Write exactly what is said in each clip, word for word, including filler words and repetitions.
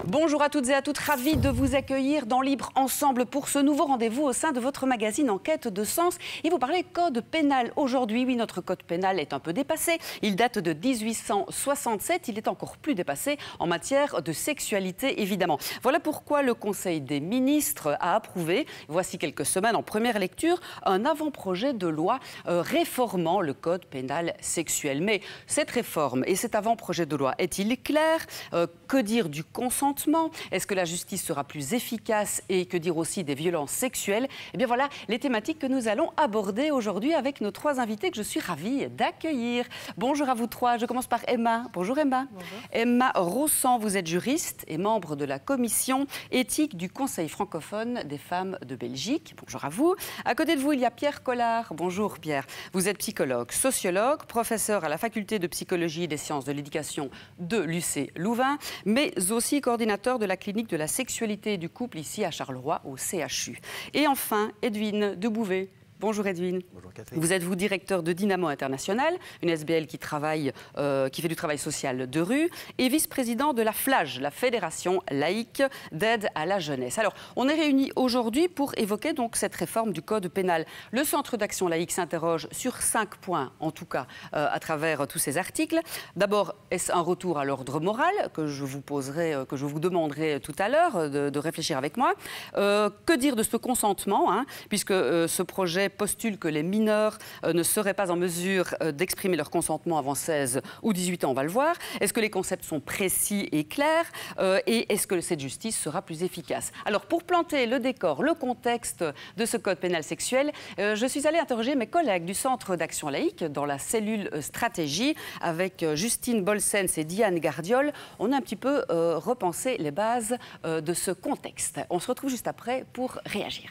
Bonjour à toutes et à toutes, ravie de vous accueillir dans Libre Ensemble pour ce nouveau rendez-vous au sein de votre magazine En quête de sens. Et vous parlez code pénal aujourd'hui. Oui, notre code pénal est un peu dépassé. Il date de mille huit cent soixante-sept. Il est encore plus dépassé en matière de sexualité, évidemment. Voilà pourquoi le Conseil des ministres a approuvé, voici quelques semaines en première lecture, un avant-projet de loi euh, réformant le code pénal sexuel. Mais cette réforme et cet avant-projet de loi est-il clair? euh, Que dire du consentement? Est-ce que la justice sera plus efficace? Et que dire aussi des violences sexuelles? Eh bien voilà les thématiques que nous allons aborder aujourd'hui avec nos trois invités que je suis ravie d'accueillir. Bonjour à vous trois. Je commence par Emma. Bonjour Emma. Bonjour. Emma Rossan, vous êtes juriste et membre de la commission éthique du Conseil francophone des femmes de Belgique. Bonjour à vous. À côté de vous, il y a Pierre Collard. Bonjour Pierre. Vous êtes psychologue, sociologue, professeur à la faculté de psychologie et des sciences de l'éducation de l'U C Louvain, mais aussi coordinateur de la clinique de la sexualité et du couple ici à Charleroi au C H U. Et enfin, Edwin Debouvet. Bonjour Edwin. Bonjour Catherine. Vous êtes vous directeur de Dynamo International, une S B L qui travaille, euh, qui fait du travail social de rue, et vice-président de la FLAGE, la Fédération laïque d'aide à la jeunesse. Alors, on est réunis aujourd'hui pour évoquer donc cette réforme du code pénal. Le Centre d'action laïque s'interroge sur cinq points, en tout cas, euh, à travers tous ces articles. D'abord, est-ce un retour à l'ordre moral que je vous poserai, que je vous demanderai tout à l'heure de, de réfléchir avec moi. Euh, que dire de ce consentement, hein, puisque euh, ce projet postule que les mineurs euh, ne seraient pas en mesure euh, d'exprimer leur consentement avant seize ou dix-huit ans, on va le voir. Est-ce que les concepts sont précis et clairs euh, et est-ce que cette justice sera plus efficace? Alors, pour planter le décor, le contexte de ce code pénal sexuel, euh, je suis allée interroger mes collègues du Centre d'action laïque dans la cellule stratégie avec euh, Justine Bolsens et Diane Gardiol. On a un petit peu euh, repensé les bases euh, de ce contexte. On se retrouve juste après pour réagir.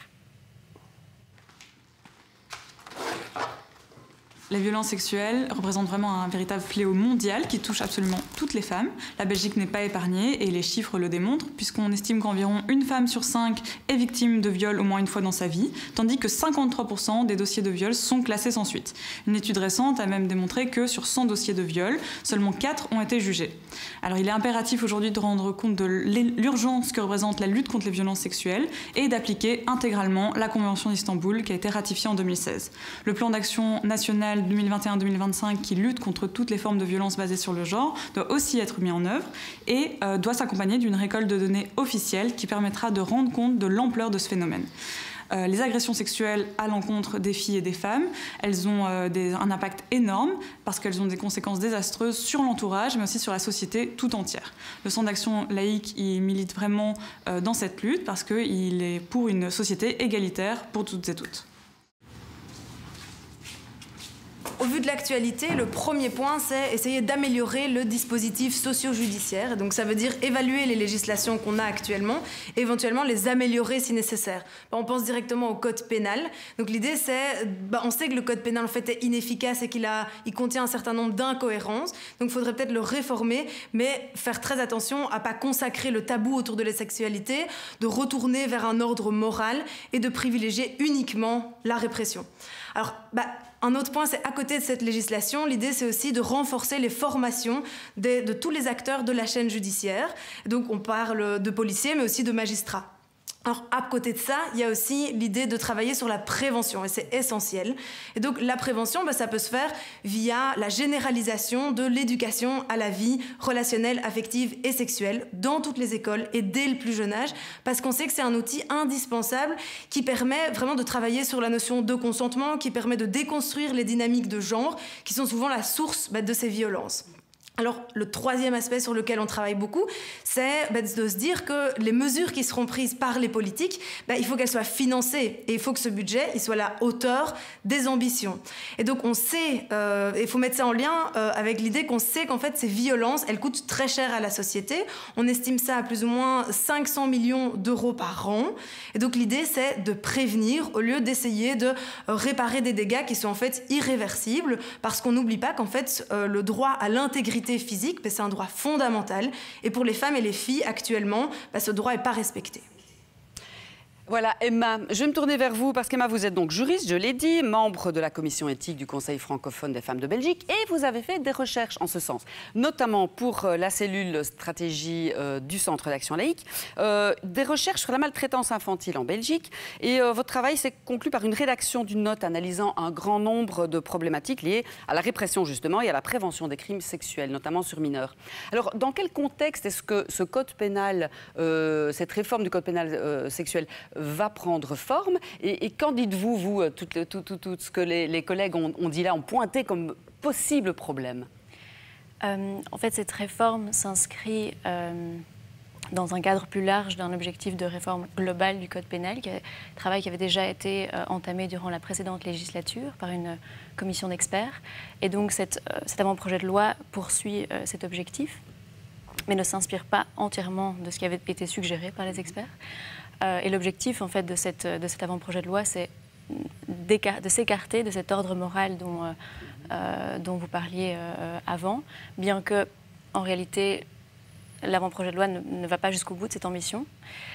Les violences sexuelles représentent vraiment un véritable fléau mondial qui touche absolument toutes les femmes. La Belgique n'est pas épargnée et les chiffres le démontrent puisqu'on estime qu'environ une femme sur cinq est victime de viol au moins une fois dans sa vie, tandis que cinquante-trois pour cent des dossiers de viol sont classés sans suite. Une étude récente a même démontré que sur cent dossiers de viol, seulement quatre ont été jugés. Alors il est impératif aujourd'hui de rendre compte de l'urgence que représente la lutte contre les violences sexuelles et d'appliquer intégralement la Convention d'Istanbul qui a été ratifiée en deux mille seize. Le plan d'action national deux mille vingt et un deux mille vingt-cinq qui lutte contre toutes les formes de violences basées sur le genre doit aussi être mis en œuvre et euh, doit s'accompagner d'une récolte de données officielles qui permettra de rendre compte de l'ampleur de ce phénomène. Euh, les agressions sexuelles à l'encontre des filles et des femmes, elles ont euh, des, un impact énorme parce qu'elles ont des conséquences désastreuses sur l'entourage mais aussi sur la société tout entière. Le Centre d'action laïque il milite vraiment euh, dans cette lutte parce qu'il est pour une société égalitaire pour toutes et toutes. Au vu de l'actualité, le premier point, c'est essayer d'améliorer le dispositif socio-judiciaire. Donc ça veut dire évaluer les législations qu'on a actuellement, et éventuellement les améliorer si nécessaire. On pense directement au code pénal. Donc l'idée, c'est, bah, on sait que le code pénal en fait est inefficace et qu'il a, il contient un certain nombre d'incohérences. Donc il faudrait peut-être le réformer, mais faire très attention à ne pas consacrer le tabou autour de la sexualité, de retourner vers un ordre moral et de privilégier uniquement la répression. Alors, bah, un autre point, c'est à côté de cette législation, l'idée c'est aussi de renforcer les formations de, de tous les acteurs de la chaîne judiciaire. Donc on parle de policiers mais aussi de magistrats. Alors, à côté de ça, il y a aussi l'idée de travailler sur la prévention, et c'est essentiel. Et donc, la prévention, bah, ça peut se faire via la généralisation de l'éducation à la vie relationnelle, affective et sexuelle dans toutes les écoles et dès le plus jeune âge, parce qu'on sait que c'est un outil indispensable qui permet vraiment de travailler sur la notion de consentement, qui permet de déconstruire les dynamiques de genre, qui sont souvent la source bah, de ces violences. Alors, le troisième aspect sur lequel on travaille beaucoup, c'est bah, de se dire que les mesures qui seront prises par les politiques, bah, il faut qu'elles soient financées et il faut que ce budget il soit à la hauteur des ambitions. Et donc, on sait, euh, il faut mettre ça en lien euh, avec l'idée qu'on sait qu'en fait, ces violences, elles coûtent très cher à la société. On estime ça à plus ou moins cinq cents millions d'euros par an. Et donc, l'idée, c'est de prévenir au lieu d'essayer de réparer des dégâts qui sont en fait irréversibles, parce qu'on n'oublie pas qu'en fait, euh, le droit à l'intégrité physique, c'est un droit fondamental. Et pour les femmes et les filles, actuellement, bah, ce droit n'est pas respecté. Voilà, Emma, je vais me tourner vers vous parce qu'Emma, vous êtes donc juriste, je l'ai dit, membre de la commission éthique du Conseil francophone des femmes de Belgique et vous avez fait des recherches en ce sens, notamment pour la cellule stratégie euh, du Centre d'action laïque, euh, des recherches sur la maltraitance infantile en Belgique et euh, votre travail s'est conclu par une rédaction d'une note analysant un grand nombre de problématiques liées à la répression justement et à la prévention des crimes sexuels, notamment sur mineurs. Alors, dans quel contexte est-ce que ce code pénal, euh, cette réforme du code pénal euh, sexuel va prendre forme et, et qu'en dites-vous, vous, tout, tout, tout, tout ce que les, les collègues ont, ont dit là, ont pointé comme possible problème? euh, En fait, cette réforme s'inscrit euh, dans un cadre plus large d'un objectif de réforme globale du code pénal, qui est un travail qui avait déjà été euh, entamé durant la précédente législature par une commission d'experts. Et donc, cette, euh, cet avant-projet de loi poursuit euh, cet objectif, mais ne s'inspire pas entièrement de ce qui avait été suggéré par les experts. Euh, et l'objectif, en fait, de, cette, de cet avant-projet de loi, c'est de s'écarter de cet ordre moral dont, euh, euh, dont vous parliez euh, avant, bien que, en réalité, l'avant-projet de loi ne, ne va pas jusqu'au bout de cette ambition.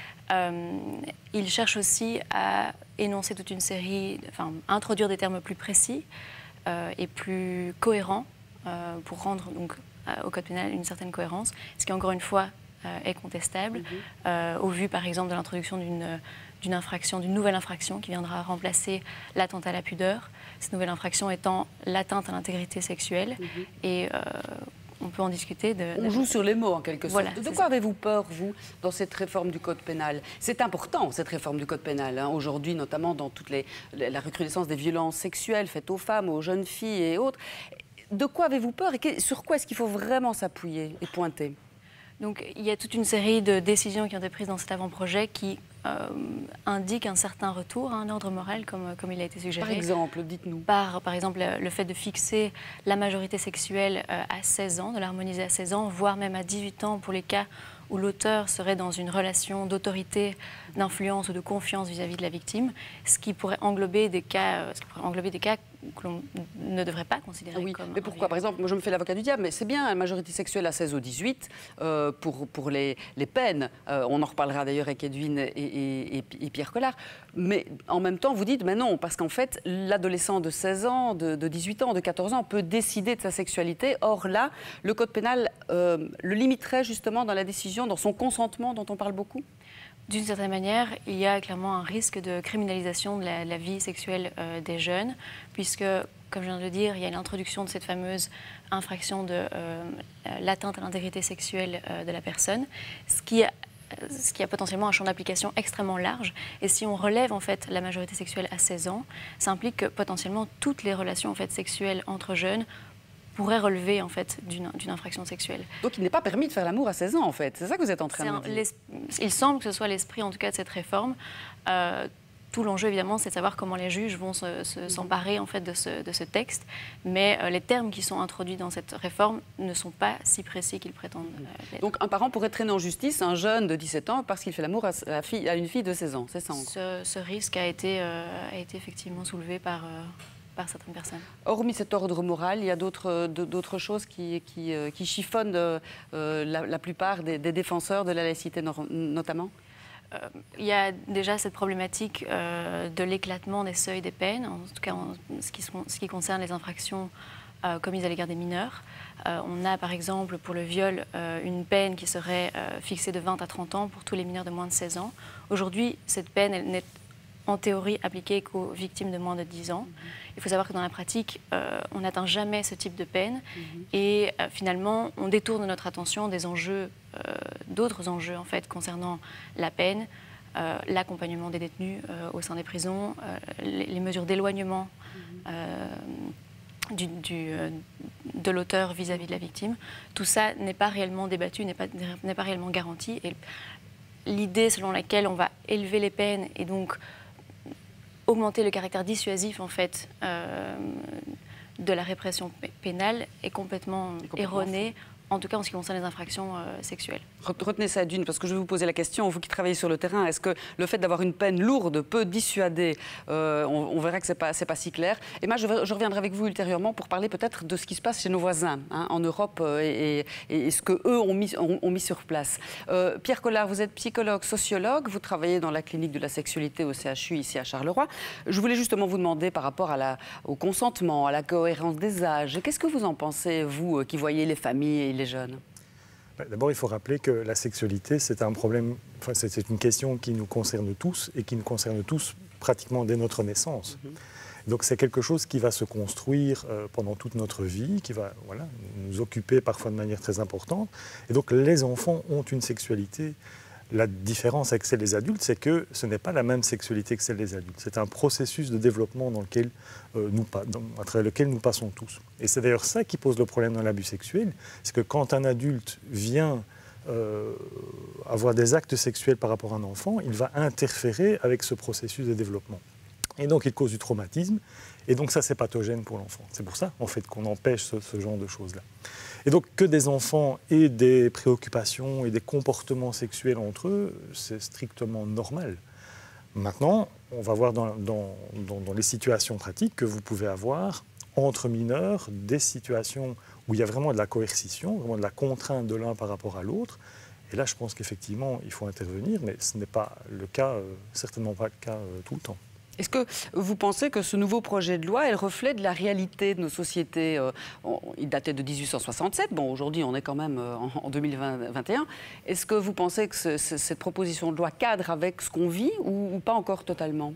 Euh, il cherche aussi à énoncer toute une série, enfin, introduire des termes plus précis euh, et plus cohérents euh, pour rendre donc, au code pénal une certaine cohérence, ce qui, encore une fois, euh, est contestable, mm-hmm. euh, au vu, par exemple, de l'introduction d'une d'une infraction, d'une nouvelle infraction qui viendra remplacer l'atteinte à la pudeur, cette nouvelle infraction étant l'atteinte à l'intégrité sexuelle. Mm-hmm. Et euh, on peut en discuter. De, on de... joue sur les mots, en quelque sorte. Voilà, de quoi avez-vous peur, vous, dans cette réforme du code pénal? C'est important, cette réforme du code pénal, hein, aujourd'hui, notamment dans toute les, la recrudescence des violences sexuelles faites aux femmes, aux jeunes filles et autres. De quoi avez-vous peur et que, sur quoi est-ce qu'il faut vraiment s'appuyer et pointer? Donc, il y a toute une série de décisions qui ont été prises dans cet avant-projet qui euh, indiquent un certain retour à un ordre moral, comme, comme il a été suggéré. Par exemple, dites-nous. Par, par exemple, le fait de fixer la majorité sexuelle euh, à seize ans, de l'harmoniser à seize ans, voire même à dix-huit ans pour les cas où l'auteur serait dans une relation d'autorité, d'influence ou de confiance vis-à-vis de la victime, ce qui pourrait englober des cas, ce qui pourrait englober des cas que l'on ne devrait pas considérer oui, comme... Mais pourquoi? Par exemple, moi je me fais l'avocat du diable, mais c'est bien la majorité sexuelle à seize ou dix-huit euh, pour, pour les, les peines. Euh, on en reparlera d'ailleurs avec Edwin et, et, et, et Pierre Collard. Mais en même temps, vous dites, mais non, parce qu'en fait, l'adolescent de seize ans, de, de dix-huit ans, de quatorze ans peut décider de sa sexualité. Or là, le code pénal euh, le limiterait justement dans la décision, dans son consentement dont on parle beaucoup? D'une certaine manière, il y a clairement un risque de criminalisation de la, la vie sexuelle euh, des jeunes, puisque, comme je viens de le dire, il y a l'introduction de cette fameuse infraction de euh, l'atteinte à l'intégrité sexuelle euh, de la personne, ce qui, a, ce qui a potentiellement un champ d'application extrêmement large. Et si on relève en fait la majorité sexuelle à seize ans, ça implique que potentiellement toutes les relations en fait, sexuelles entre jeunes pourrait relever en fait d'une infraction sexuelle. Donc il n'est pas permis de faire l'amour à seize ans en fait, c'est ça que vous êtes en train de un, dire. Il semble que ce soit l'esprit en tout cas de cette réforme. Euh, tout l'enjeu évidemment c'est de savoir comment les juges vont s'emparer se, se, en fait de ce, de ce texte, mais euh, les termes qui sont introduits dans cette réforme ne sont pas si précis qu'ils prétendent l'être. Donc un parent pourrait traîner en justice un jeune de dix-sept ans parce qu'il fait l'amour à, à, à une fille de seize ans, c'est ça? Ce, ce risque a été, euh, a été effectivement soulevé par... Euh, par certaines personnes. Hormis cet ordre moral, il y a d'autres choses qui, qui, qui chiffonnent euh, la, la plupart des, des défenseurs de la laïcité notamment? euh, Il y a déjà cette problématique euh, de l'éclatement des seuils des peines, en tout cas en ce, qui sont, ce qui concerne les infractions euh, commises à l'égard des mineurs. Euh, on a par exemple pour le viol euh, une peine qui serait euh, fixée de vingt à trente ans pour tous les mineurs de moins de seize ans. Aujourd'hui, cette peine elle n'est en théorie appliquée qu'aux victimes de moins de dix ans. Mmh. Il faut savoir que dans la pratique, euh, on n'atteint jamais ce type de peine mmh. et euh, finalement, on détourne notre attention des enjeux, euh, d'autres enjeux en fait concernant la peine, euh, l'accompagnement des détenus euh, au sein des prisons, euh, les, les mesures d'éloignement mmh. euh, du, du, euh, de l'auteur vis-à-vis de la victime. Tout ça n'est pas réellement débattu, n'est pas, n'est pas réellement garanti. Et l'idée selon laquelle on va élever les peines et donc augmenter le caractère dissuasif en fait euh, de la répression pénale est complètement, complètement erronée en tout cas en ce qui concerne les infractions euh, sexuelles. Retenez ça d'une, parce que je vais vous poser la question, vous qui travaillez sur le terrain, est-ce que le fait d'avoir une peine lourde peut dissuader? euh, on, on verra que ce n'est pas, c'est pas si clair. Et moi, je, je reviendrai avec vous ultérieurement pour parler peut-être de ce qui se passe chez nos voisins hein, en Europe euh, et, et, et ce qu'eux ont mis, ont, ont mis sur place. Euh, Pierre Collard, vous êtes psychologue, sociologue, vous travaillez dans la clinique de la sexualité au C H U ici à Charleroi. Je voulais justement vous demander par rapport à la, au consentement, à la cohérence des âges, qu'est-ce que vous en pensez, vous, qui voyez les familles et les jeunes? D'abord, il faut rappeler que la sexualité, c'est un problème, enfin, c'est une question qui nous concerne tous et qui nous concerne tous pratiquement dès notre naissance. Mm-hmm. Donc c'est quelque chose qui va se construire euh, pendant toute notre vie, qui va voilà, nous occuper parfois de manière très importante. Et donc les enfants ont une sexualité. La différence avec celle des adultes, c'est que ce n'est pas la même sexualité que celle des adultes. C'est un processus de développement dans lequel, euh, nous, dans, à travers lequel nous passons tous. Et c'est d'ailleurs ça qui pose le problème dans l'abus sexuel, c'est que quand un adulte vient euh, avoir des actes sexuels par rapport à un enfant, il va interférer avec ce processus de développement. Et donc il cause du traumatisme, et donc ça c'est pathogène pour l'enfant. C'est pour ça en fait qu'on empêche ce, ce genre de choses-là. Et donc que des enfants aient des préoccupations et des comportements sexuels entre eux, c'est strictement normal. Maintenant, on va voir dans, dans, dans, dans les situations pratiques que vous pouvez avoir entre mineurs des situations où il y a vraiment de la coercition, vraiment de la contrainte de l'un par rapport à l'autre. Et là, je pense qu'effectivement, il faut intervenir, mais ce n'est pas le cas, euh, certainement pas le cas euh, tout le temps. Est-ce que vous pensez que ce nouveau projet de loi, elle reflète la réalité de nos sociétés? euh, on, Il datait de dix-huit cent soixante-sept, bon, aujourd'hui on est quand même euh, en, en deux mille vingt et un. Est-ce que vous pensez que ce, ce, cette proposition de loi cadre avec ce qu'on vit ou, ou pas encore totalement?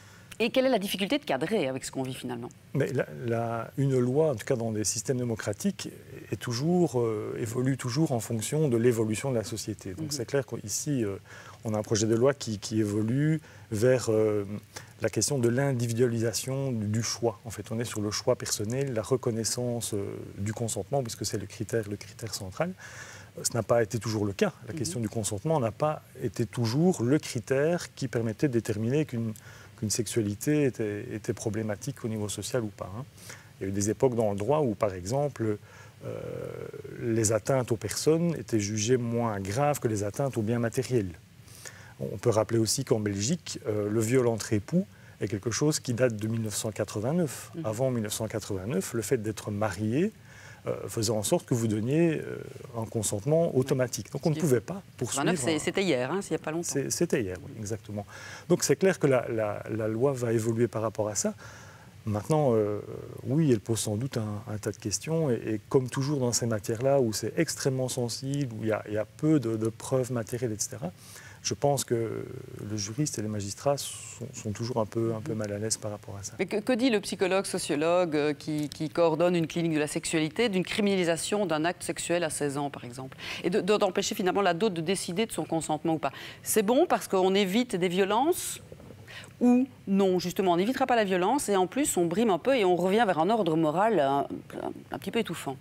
Et quelle est la difficulté de cadrer avec ce qu'on vit finalement? Mais la, la, une loi, en tout cas dans des systèmes démocratiques, est toujours, euh, évolue toujours en fonction de l'évolution de la société. Donc mmh. c'est clair qu'ici, euh, on a un projet de loi qui, qui évolue vers euh, la question de l'individualisation du, du choix. En fait, on est sur le choix personnel, la reconnaissance euh, du consentement, puisque c'est le critère, le critère central. Ce n'a pas été toujours le cas. La mmh. question du consentement n'a pas été toujours le critère qui permettait de déterminer qu'une qu'une sexualité était, était problématique au niveau social ou pas. Hein. Il y a eu des époques dans le droit où, par exemple, euh, les atteintes aux personnes étaient jugées moins graves que les atteintes aux biens matériels. On peut rappeler aussi qu'en Belgique, euh, le viol entre époux est quelque chose qui date de mille neuf cent quatre-vingt-neuf. Mmh. Avant mille neuf cent quatre-vingt-neuf, le fait d'être marié euh, faisait en sorte que vous donniez euh, un consentement automatique. Donc on ne pouvait pas poursuivre... C'était hier, hein, il n'y a pas longtemps. C'était hier, oui, exactement. Donc c'est clair que la, la, la loi va évoluer par rapport à ça. Maintenant, euh, oui, elle pose sans doute un, un tas de questions. Et, et comme toujours dans ces matières-là, où c'est extrêmement sensible, où il y a, il y a peu de, de preuves matérielles, et cetera, je pense que le juriste et les magistrats sont, sont toujours un peu, un peu mal à l'aise par rapport à ça. Mais que, que dit le psychologue, sociologue euh, qui, qui coordonne une clinique de la sexualité d'une criminalisation d'un acte sexuel à seize ans, par exemple, et de, de, d'empêcher finalement l'ado de décider de son consentement ou pas? C'est bon parce qu'on évite des violences ou non? Justement, on n'évitera pas la violence et en plus on brime un peu et on revient vers un ordre moral un, un petit peu étouffant.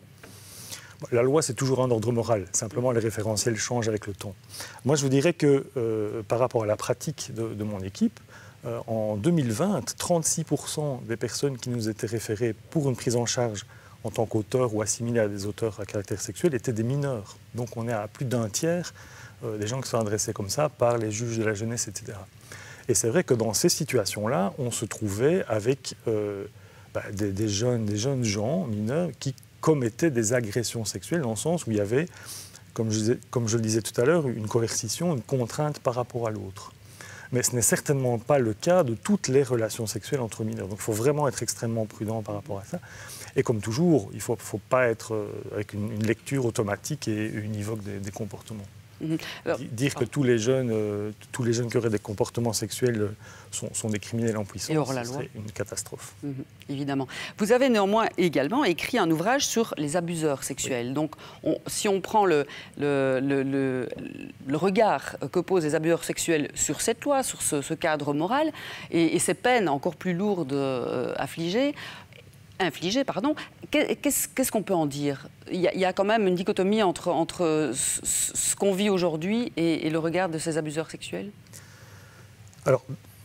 La loi, c'est toujours un ordre moral. Simplement, les référentiels changent avec le temps. Moi, je vous dirais que euh, par rapport à la pratique de, de mon équipe, euh, en deux mille vingt, trente-six pour cent des personnes qui nous étaient référées pour une prise en charge en tant qu'auteurs ou assimilées à des auteurs à caractère sexuel étaient des mineurs. Donc, on est à plus d'un tiers euh, des gens qui sont adressés comme ça par les juges de la jeunesse, et cetera. Et c'est vrai que dans ces situations-là, on se trouvait avec euh, bah, des, des, jeunes, des jeunes gens mineurs qui commettaient des agressions sexuelles dans le sens où il y avait, comme je, disais, comme je le disais tout à l'heure, une coercition, une contrainte par rapport à l'autre. Mais ce n'est certainement pas le cas de toutes les relations sexuelles entre mineurs. Donc il faut vraiment être extrêmement prudent par rapport à ça. Et comme toujours, il ne faut, faut pas être avec une, une lecture automatique et univoque des, des comportements. Mmh. Alors, dire que tous les jeunes, euh, tous les jeunes qui auraient des comportements sexuels euh, sont, sont des criminels en puissance, ce serait une catastrophe. Mmh, évidemment. Vous avez néanmoins également écrit un ouvrage sur les abuseurs sexuels. Oui. Donc, on, si on prend le, le, le, le, le regard que posent les abuseurs sexuels sur cette loi, sur ce, ce cadre moral, et, et ces peines encore plus lourdes euh, affligées, infligé, pardon, qu'est-ce qu'est-ce qu'on peut en dire? il y, a, il y a quand même une dichotomie entre, entre ce, ce qu'on vit aujourd'hui et, et le regard de ces abuseurs sexuels. Alors,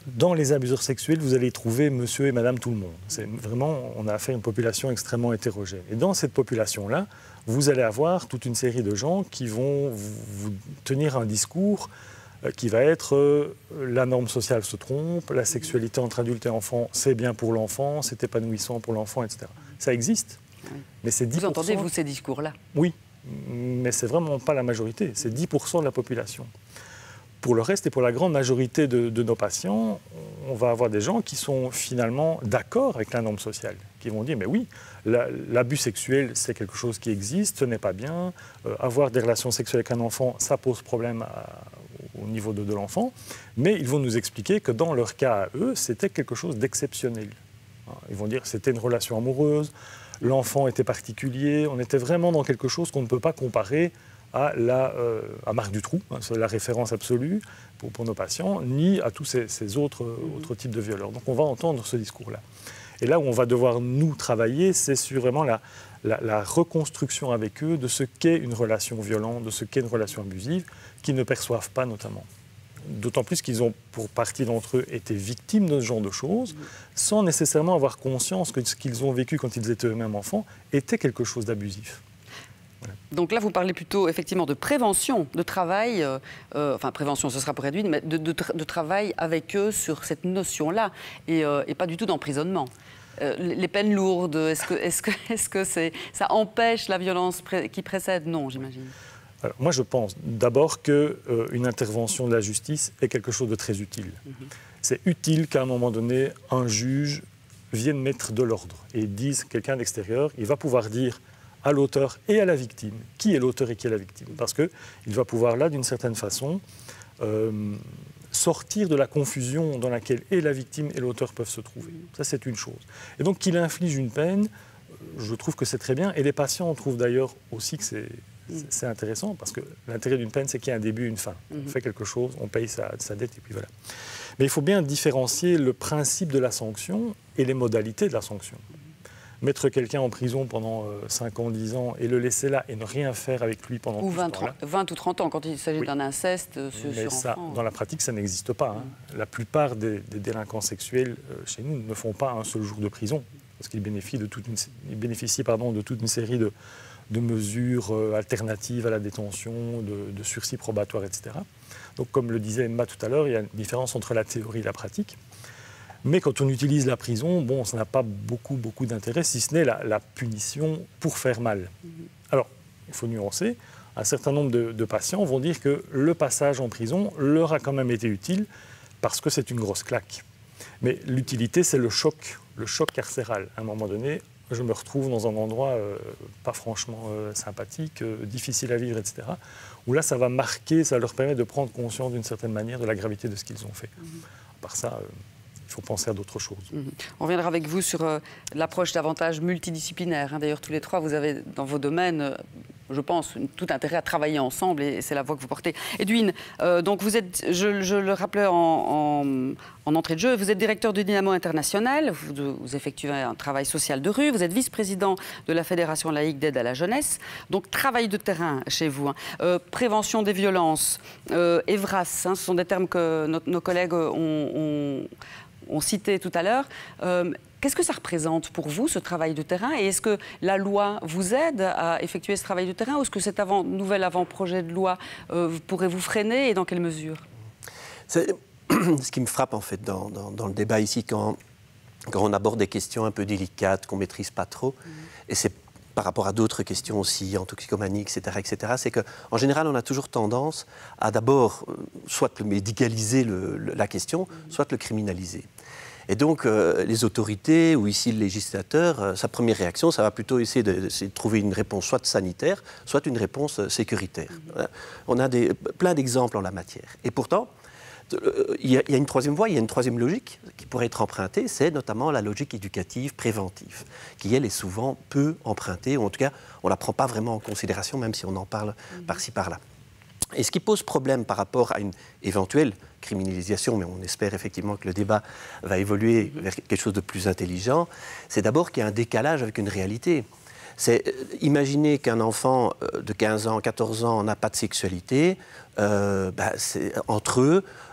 Dans les abuseurs sexuels, vous allez trouver monsieur et madame tout le monde. C'est vraiment, on a affaire à une population extrêmement hétérogène. Et dans cette population-là, vous allez avoir toute une série de gens qui vont vous, vous tenir un discours euh, qui va être euh, la norme sociale se trompe, la sexualité entre adultes et enfants, c'est bien pour l'enfant, c'est épanouissant pour l'enfant, et cetera. Ça existe, oui. mais c'est dix pour cent... Vous entendez, vous, ces discours-là? Oui, mais c'est vraiment pas la majorité, c'est dix pour cent de la population. Pour le reste et pour la grande majorité de, de nos patients, on va avoir des gens qui sont finalement d'accord avec la norme sociale, qui vont dire, mais oui, la, l'abus sexuel, c'est quelque chose qui existe, ce n'est pas bien, euh, avoir des relations sexuelles avec un enfant, ça pose problème à, au niveau de, de l'enfant, mais ils vont nous expliquer que dans leur cas à eux, c'était quelque chose d'exceptionnel. Ils vont dire que c'était une relation amoureuse, l'enfant était particulier, on était vraiment dans quelque chose qu'on ne peut pas comparer à, la, euh, à Marc Dutroux, hein, c'est la référence absolue pour, pour nos patients, ni à tous ces, ces autres, mmh. autres types de violeurs. Donc on va entendre ce discours-là. Et là où on va devoir nous travailler, c'est sur vraiment la, la, la reconstruction avec eux de ce qu'est une relation violente, de ce qu'est une relation abusive, qu'ils ne perçoivent pas notamment. D'autant plus qu'ils ont, pour partie d'entre eux, été victimes de ce genre de choses, sans nécessairement avoir conscience que ce qu'ils ont vécu quand ils étaient eux-mêmes enfants était quelque chose d'abusif. Donc là, vous parlez plutôt effectivement de prévention, de travail, euh, euh, enfin prévention, ce sera pour réduire, mais de, de, de travail avec eux sur cette notion-là, et, euh, et pas du tout d'emprisonnement. Euh, les peines lourdes, est-ce que, est-ce que, est-ce que c'est, ça empêche la violence pré- qui précède? Non, j'imagine. Alors, moi, je pense d'abord qu'une euh, intervention de la justice est quelque chose de très utile. Mm-hmm. C'est utile qu'à un moment donné, un juge vienne mettre de l'ordre et dise quelqu'un d'extérieur, il va pouvoir dire à l'auteur et à la victime qui est l'auteur et qui est la victime. Parce qu'il va pouvoir là, d'une certaine façon, euh, sortir de la confusion dans laquelle et la victime et l'auteur peuvent se trouver. Ça, c'est une chose. Et donc, qu'il inflige une peine, je trouve que c'est très bien. Et les patients trouvent d'ailleurs aussi que c'est... C'est intéressant parce que l'intérêt d'une peine, c'est qu'il y a un début et une fin. On fait quelque chose, on paye sa, sa dette et puis voilà. Mais il faut bien différencier le principe de la sanction et les modalités de la sanction. Mettre quelqu'un en prison pendant euh, cinq ans, dix ans et le laisser là et ne rien faire avec lui pendant ou tout vingt, ce temps-là. vingt ou trente ans quand il s'agit oui. d'un inceste euh, sur, Mais sur ça, enfant. dans la pratique, ça n'existe pas. Hein. Mmh. La plupart des, des délinquants sexuels euh, chez nous ne font pas un seul jour de prison parce qu'ils bénéficient de toute une, ils bénéficient, pardon, de toute une série de de mesures euh, alternatives à la détention, de, de sursis probatoires, et cetera. Donc, comme le disait Emma tout à l'heure, il y a une différence entre la théorie et la pratique. Mais quand on utilise la prison, bon, ça n'a pas beaucoup, beaucoup d'intérêt, si ce n'est la, la punition pour faire mal. Mm-hmm. Alors, il faut nuancer. Un certain nombre de, de patients vont dire que le passage en prison leur a quand même été utile parce que c'est une grosse claque. Mais l'utilité, c'est le choc, le choc carcéral. À un moment donné, je me retrouve dans un endroit euh, pas franchement euh, sympathique, euh, difficile à vivre, et cetera, où là, ça va marquer, ça leur permet de prendre conscience d'une certaine manière de la gravité de ce qu'ils ont fait. Mmh. À part ça, euh, il faut penser à d'autres choses. Mmh. On reviendra avec vous sur euh, l'approche davantage multidisciplinaire. Hein. D'ailleurs, tous les trois, vous avez dans vos domaines... Euh, je pense, tout intérêt à travailler ensemble et c'est la voie que vous portez. Edwin, euh, donc vous êtes, je, je le rappelais en, en, en entrée de jeu, vous êtes directeur du Dynamo International, vous, vous effectuez un travail social de rue, vous êtes vice-président de la Fédération laïque d'aide à la jeunesse, donc travail de terrain chez vous. Hein. Euh, prévention des violences, euh, EVRAS, hein, ce sont des termes que nos, nos collègues ont, ont, ont cités tout à l'heure. Euh, Qu'est-ce que ça représente pour vous, ce travail de terrain? Et est-ce que la loi vous aide à effectuer ce travail de terrain? Ou est-ce que cet avant, nouvel avant-projet de loi euh, pourrait vous freiner? Et dans quelle mesure? C'est ce qui me frappe, en fait, dans, dans, dans le débat ici, quand, quand on aborde des questions un peu délicates, qu'on ne maîtrise pas trop, mmh. et c'est par rapport à d'autres questions aussi, en toxicomanie, et cetera, et cetera, c'est qu'en général, on a toujours tendance à d'abord, soit le médicaliser le, le, la question, mmh. soit le criminaliser. Et donc, euh, les autorités, ou ici le législateur, euh, sa première réaction, ça va plutôt essayer de, de trouver une réponse soit sanitaire, soit une réponse euh, sécuritaire. Mmh. On a des, plein d'exemples en la matière. Et pourtant, euh, il y a, y a une troisième voie, il y a une troisième logique qui pourrait être empruntée, c'est notamment la logique éducative préventive, qui, elle, est souvent peu empruntée, ou en tout cas, on ne la prend pas vraiment en considération, même si on en parle mmh. par-ci, par-là. Et ce qui pose problème par rapport à une éventuelle criminalisation, mais on espère effectivement que le débat va évoluer vers quelque chose de plus intelligent, c'est d'abord qu'il y a un décalage avec une réalité. C'est euh, imaginer qu'un enfant de quinze ans, quatorze ans n'a pas de sexualité, euh, bah, c'est, entre eux,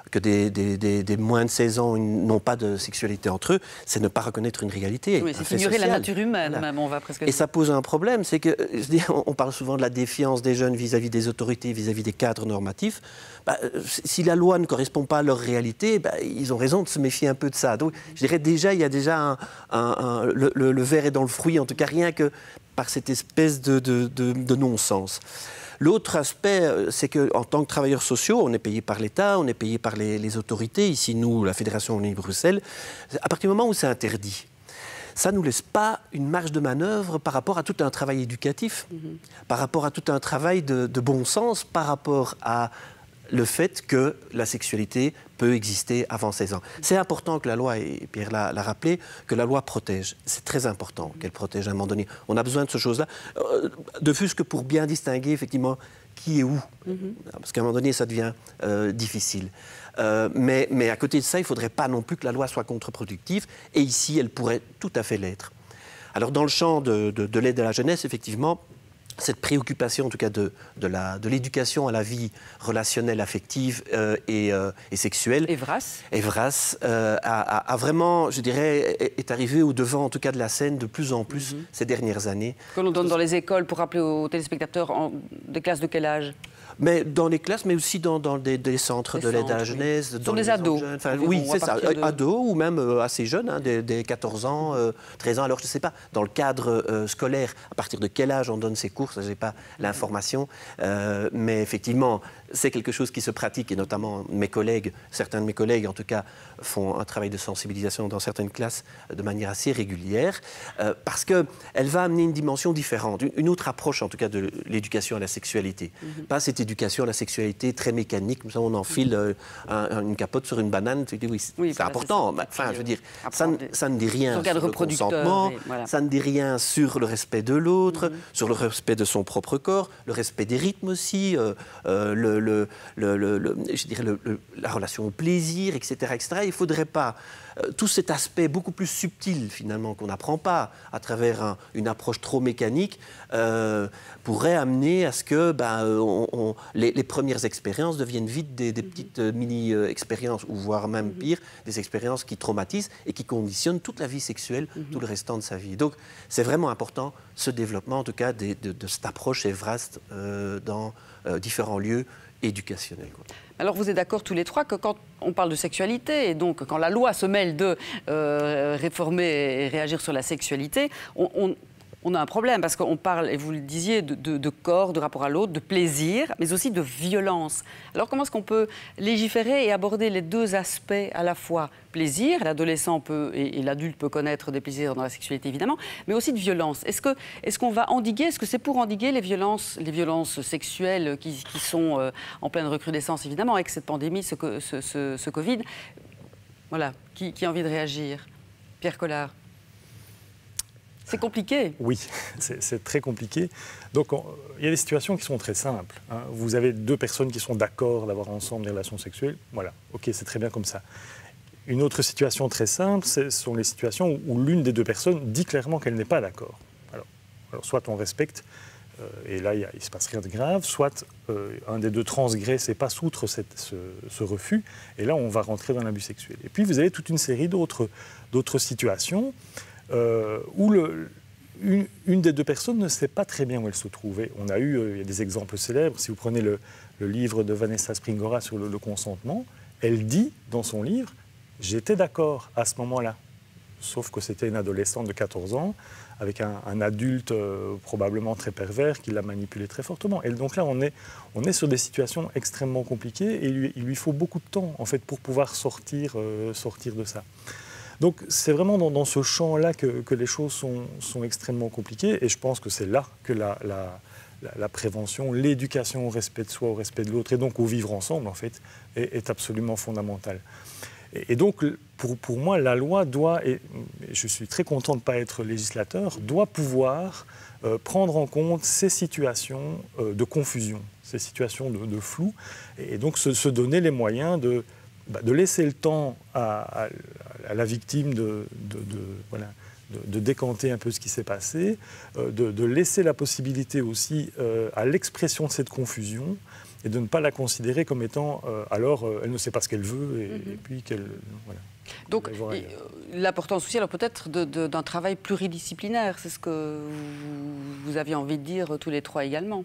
que des, des, des, des moins de seize ans n'ont pas de sexualité entre eux, c'est ne pas reconnaître une réalité. Oui, c'est ignorer la nature humaine, voilà. Même, on va presque Et ça pose un problème, c'est que, je dis, on parle souvent de la défiance des jeunes vis-à-vis des autorités, vis-à-vis des cadres normatifs. Bah, si la loi ne correspond pas à leur réalité, bah, ils ont raison de se méfier un peu de ça. Donc, je dirais déjà, il y a déjà un, un, un, le, le, le verre est dans le fruit, en tout cas rien que par cette espèce de, de, de, de non-sens. L'autre aspect, c'est qu'en tant que travailleurs sociaux, on est payé par l'État, on est payé par les, les autorités. Ici, nous, la Fédération Wallonie-Bruxelles, à partir du moment où c'est interdit, ça ne nous laisse pas une marge de manœuvre par rapport à tout un travail éducatif, mmh. par rapport à tout un travail de, de bon sens, par rapport à le fait que la sexualité peut exister avant seize ans. C'est important que la loi, et Pierre l'a rappelé, que la loi protège. C'est très important qu'elle protège à un moment donné. On a besoin de ce chose-là, euh, de plus que pour bien distinguer effectivement qui est où. Mm-hmm. Parce qu'à un moment donné, ça devient euh, difficile. Euh, mais, mais à côté de ça, il ne faudrait pas non plus que la loi soit contre-productive. Et ici, elle pourrait tout à fait l'être. Alors, dans le champ de, de, de l'aide à la jeunesse, effectivement, cette préoccupation, en tout cas, de, de l'éducation à la vie relationnelle, affective euh, et, euh, et sexuelle. Evras. Evras euh, a, a, a vraiment, je dirais, est arrivé au devant, en tout cas, de la scène de plus en plus mm-hmm. ces dernières années. Que l'on donne dans les écoles, pour rappeler aux téléspectateurs, en, des classes de quel âge? Mais dans les classes, mais aussi dans, dans des, des centres des de l'aide à la jeunesse. Oui. Sur les, les ados. Enfin, oui, c'est ça, de... ados ou même euh, assez jeunes, hein, des, des quatorze ans, euh, treize ans. Alors, je ne sais pas, dans le cadre euh, scolaire, à partir de quel âge on donne ces cours, ça, je n'ai pas l'information. Euh, mais effectivement, c'est quelque chose qui se pratique, et notamment mes collègues, certains de mes collègues, en tout cas, font un travail de sensibilisation dans certaines classes de manière assez régulière, euh, parce qu'elle va amener une dimension différente, une autre approche, en tout cas, de l'éducation à la sexualité. Mm-hmm. Pas cette éducation à la sexualité très mécanique, comme ça on enfile euh, un, une capote sur une banane, tu dis oui, c'est oui, important. Mais, enfin, je veux dire, ça, ça ne dit rien sur le consentement, voilà. Ça ne dit rien sur le respect de l'autre, mm-hmm. sur le respect de son propre corps, le respect des rythmes aussi, euh, euh, le, le, le, le, le, je dirais le, le, la relation au plaisir, et cetera, et cetera. Il ne faudrait pas euh, tout cet aspect beaucoup plus subtil finalement qu'on n'apprend pas à travers un, une approche trop mécanique euh, pourrait amener à ce que ben, on, on, les, les premières expériences deviennent vite des, des petites euh, mini-expériences, ou voire même mm-hmm. pire, des expériences qui traumatisent et qui conditionnent toute la vie sexuelle, mm-hmm. tout le restant de sa vie. Donc c'est vraiment important ce développement, en tout cas, de, de, de cette approche Evras euh, dans euh, différents lieux éducationnels. Quoi. Alors vous êtes d'accord tous les trois que quand on parle de sexualité, et donc quand la loi se mêle de euh, réformer et réagir sur la sexualité, on, on on a un problème parce qu'on parle, et vous le disiez, de, de, de corps, de rapport à l'autre, de plaisir, mais aussi de violence. Alors comment est-ce qu'on peut légiférer et aborder les deux aspects à la fois? Plaisir, l'adolescent peut, et, et l'adulte peut connaître des plaisirs dans la sexualité évidemment, mais aussi de violence. Est-ce que, est-ce qu'on va endiguer, est-ce que c'est pour endiguer les violences, les violences sexuelles qui, qui sont euh, en pleine recrudescence évidemment avec cette pandémie, ce, ce, ce, ce Covid? Voilà, qui, qui a envie de réagir? Pierre Collard. C'est compliqué. Oui, c'est très compliqué. Donc, on, il y a des situations qui sont très simples. Hein. Vous avez deux personnes qui sont d'accord d'avoir ensemble des relations sexuelles. Voilà, ok, c'est très bien comme ça. Une autre situation très simple, ce sont les situations où, où l'une des deux personnes dit clairement qu'elle n'est pas d'accord. Alors, alors, soit on respecte, euh, et là, il ne se passe rien de grave, soit euh, un des deux transgresse et passe outre cette, ce, ce refus, et là, on va rentrer dans l'abus sexuel. Et puis, vous avez toute une série d'autres d'autres situations Euh, où le, une, une des deux personnes ne sait pas très bien où elle se trouvait. On a eu, euh, il y a des exemples célèbres. Si vous prenez le, le livre de Vanessa Springora sur le, le consentement, elle dit dans son livre « J'étais d'accord à ce moment-là ». Sauf que c'était une adolescente de quatorze ans, avec un, un adulte euh, probablement très pervers qui l'a manipulée très fortement. Et donc là, on est, on est sur des situations extrêmement compliquées et il lui, il lui faut beaucoup de temps en fait, pour pouvoir sortir, euh, sortir de ça. Donc c'est vraiment dans, dans ce champ-là que, que les choses sont, sont extrêmement compliquées et je pense que c'est là que la, la, la, la prévention, l'éducation au respect de soi, au respect de l'autre et donc au vivre ensemble en fait, est, est absolument fondamentale. Et, et donc pour, pour moi la loi doit, et je suis très content de ne pas être législateur, doit pouvoir euh, prendre en compte ces situations euh, de confusion, ces situations de, de flou et, et donc se, se donner les moyens de de laisser le temps à, à, à la victime de, de, de, voilà, de, de décanter un peu ce qui s'est passé, euh, de, de laisser la possibilité aussi euh, à l'expression de cette confusion et de ne pas la considérer comme étant, euh, alors, euh, elle ne sait pas ce qu'elle veut, et, Mm-hmm. et puis qu'elle... Voilà. Donc, euh, l'importance aussi, alors peut-être, de, de, d'un travail pluridisciplinaire, c'est ce que vous, vous aviez envie de dire tous les trois également.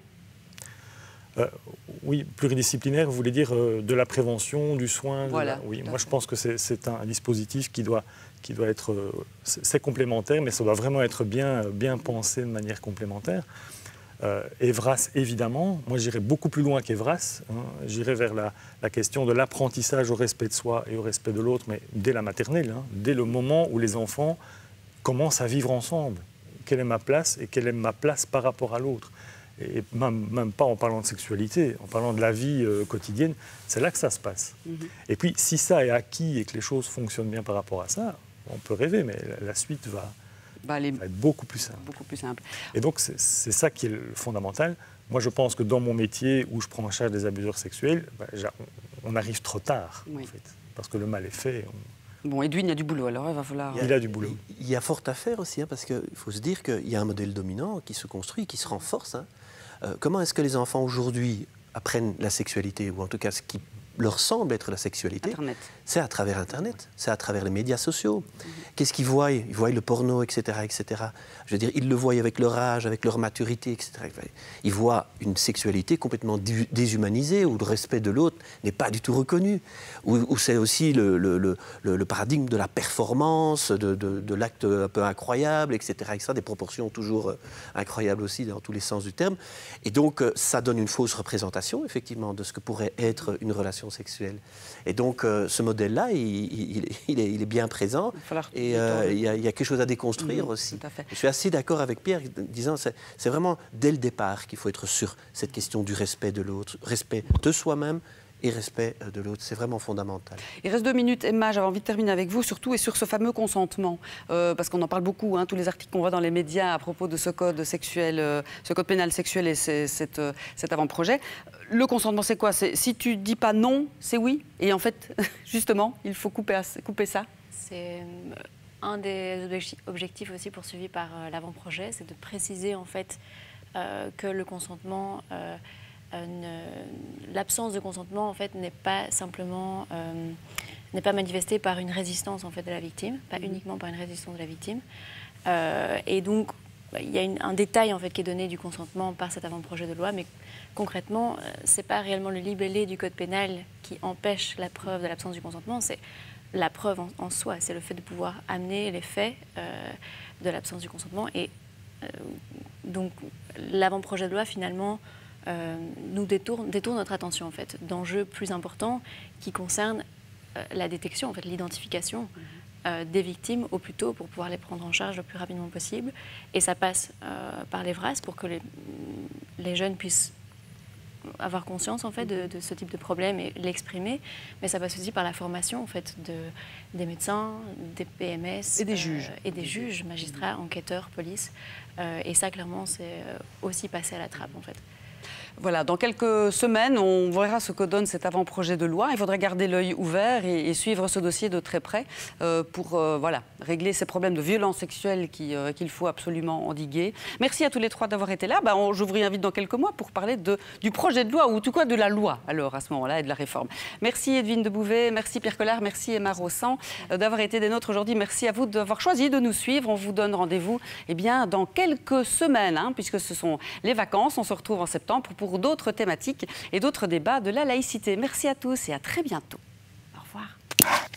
Euh, oui, pluridisciplinaire, vous voulez dire euh, de la prévention, du soin. Voilà, la... Oui, moi fait. je pense que c'est, c'est un, un dispositif qui doit, qui doit être, euh, c'est, c'est complémentaire, mais ça doit vraiment être bien, bien pensé de manière complémentaire. Euh, Evras, évidemment, moi j'irais beaucoup plus loin qu'Evras, hein. J'irais vers la, la question de l'apprentissage au respect de soi et au respect de l'autre, mais dès la maternelle, hein, dès le moment où les enfants commencent à vivre ensemble. Quelle est ma place et quelle est ma place par rapport à l'autre? Et même, même pas en parlant de sexualité, en parlant de la vie euh, quotidienne, c'est là que ça se passe. Mm-hmm. Et puis, si ça est acquis et que les choses fonctionnent bien par rapport à ça, on peut rêver, mais la, la suite va, bah, les... va être beaucoup plus simple. Beaucoup plus simple. Et donc, c'est, c'est ça qui est le fondamental. Moi, je pense que dans mon métier, où je prends en charge des abuseurs sexuels, bah, on, on arrive trop tard, oui. en fait, parce que le mal est fait. On... Bon, Edwin, il y a du boulot, alors il va falloir... Il, a, il a du boulot. Il y a fort à faire aussi, hein, parce qu'il faut se dire qu'il y a un modèle dominant qui se construit, qui se renforce, hein. Euh, comment est-ce que les enfants aujourd'hui apprennent la sexualité, ou en tout cas ce qui leur semble être la sexualité? Internet. C'est à travers Internet, c'est à travers les médias sociaux. Mm-hmm. Qu'est-ce qu'ils voient? Ils voient le porno, et cetera, et cetera. Je veux dire, ils le voient avec leur âge, avec leur maturité, et cetera. Ils voient une sexualité complètement déshumanisée, où le respect de l'autre n'est pas du tout reconnu, où, où c'est aussi le, le, le, le paradigme de la performance, de, de, de l'acte un peu incroyable, et cetera, et cetera. Des proportions toujours incroyables aussi dans tous les sens du terme. Et donc, ça donne une fausse représentation, effectivement, de ce que pourrait être une relation sexuelle. Et donc, euh, ce modèle-là, il, il, il, est, il est bien présent. Et il euh, y, y a quelque chose à déconstruire mmh, aussi. Tout à fait. Je suis assez d'accord avec Pierre, disant que c'est vraiment dès le départ qu'il faut être sur cette question du respect de l'autre, respect de soi-même et respect de l'autre. C'est vraiment fondamental. Il reste deux minutes. Emma, j'avais envie de terminer avec vous, surtout et sur ce fameux consentement, euh, parce qu'on en parle beaucoup, hein, tous les articles qu'on voit dans les médias à propos de ce code sexuel, euh, ce code pénal sexuel et c'est, cet, euh, cet avant-projet. Le consentement, c'est quoi? C'est, si tu dis pas non, c'est oui. Et en fait, justement, il faut couper, couper ça. C'est un des objectifs aussi poursuivis par euh, l'avant-projet, c'est de préciser en fait euh, que le consentement... Euh, l'absence de consentement en fait n'est pas simplement euh, n'est pas manifestée par une résistance en fait de la victime, pas mmh. uniquement par une résistance de la victime. Euh, et donc il y a une, un détail en fait qui est donné du consentement par cet avant-projet de loi, mais concrètement c'est pas réellement le libellé du code pénal qui empêche la preuve de l'absence du consentement, c'est la preuve en, en soi, c'est le fait de pouvoir amener les faits euh, de l'absence du consentement. Et euh, donc l'avant-projet de loi finalement Euh, nous détourne, détourne notre attention en fait, d'enjeux plus importants qui concernent euh, la détection, en fait, l'identification mm-hmm. euh, des victimes au plus tôt pour pouvoir les prendre en charge le plus rapidement possible. Et ça passe euh, par l'Evras pour que les, les jeunes puissent avoir conscience en fait, de, de ce type de problème et l'exprimer. Mais ça passe aussi par la formation en fait, de, des médecins, des P M S et des juges, euh, et des juges, magistrats, enquêteurs, police. Euh, et ça, clairement, c'est aussi passé à la trappe en fait. Voilà, dans quelques semaines, on verra ce que donne cet avant-projet de loi. Il faudrait garder l'œil ouvert et, et suivre ce dossier de très près euh, pour euh, voilà, régler ces problèmes de violence sexuelle qui, euh, qu'il faut absolument endiguer. Merci à tous les trois d'avoir été là. Ben, on, je vous réinvite dans quelques mois pour parler de, du projet de loi, ou tout cas de la loi, alors, à ce moment-là, et de la réforme. Merci Edwine de Bouvet, merci Pierre Collard, merci Emma Rossan euh, d'avoir été des nôtres aujourd'hui. Merci à vous d'avoir choisi de nous suivre. On vous donne rendez-vous eh bien, dans quelques semaines, hein, puisque ce sont les vacances. On se retrouve en septembre pour pour d'autres thématiques et d'autres débats de la laïcité. Merci à tous et à très bientôt. Au revoir.